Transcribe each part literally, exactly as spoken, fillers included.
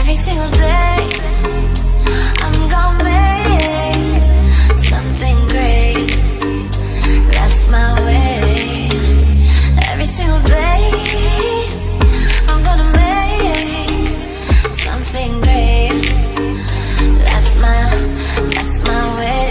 every single day. I'm gonna make something great. That's my way. Every single day, I'm gonna make something great. That's my, that's my way.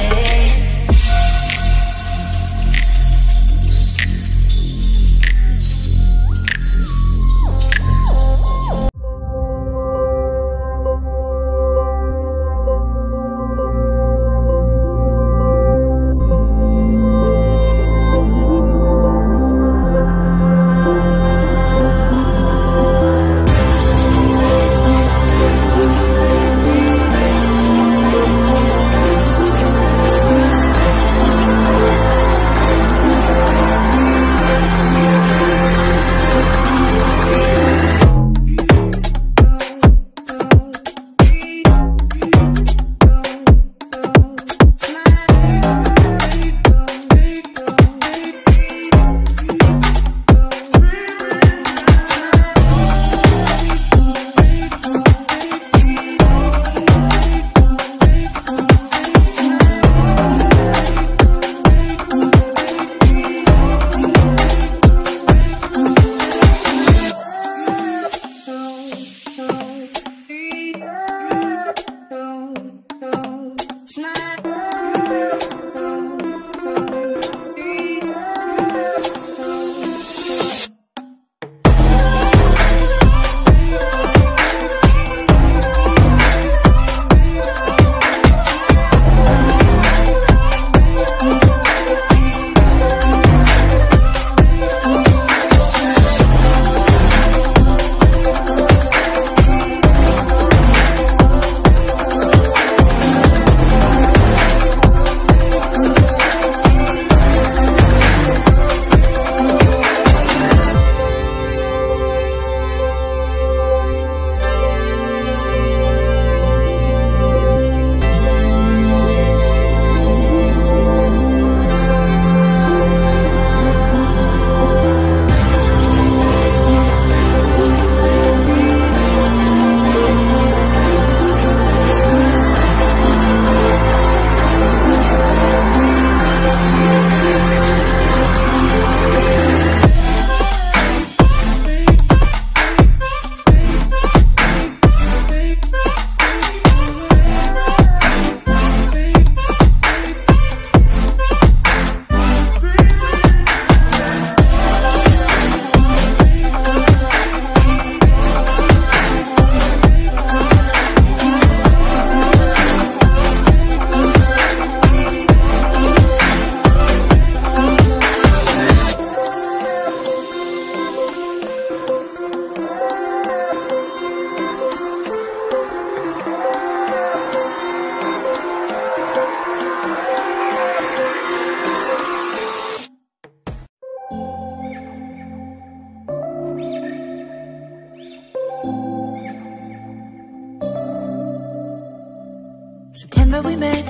September we met,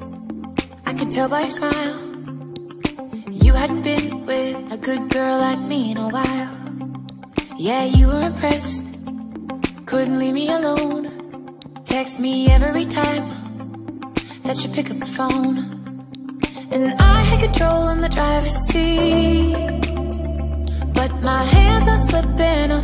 I could tell by your smile. You hadn't been with a good girl like me in a while. Yeah, you were impressed, couldn't leave me alone. Text me every time that you pick up the phone. And I had control in the driver's seat, but my hands are slipping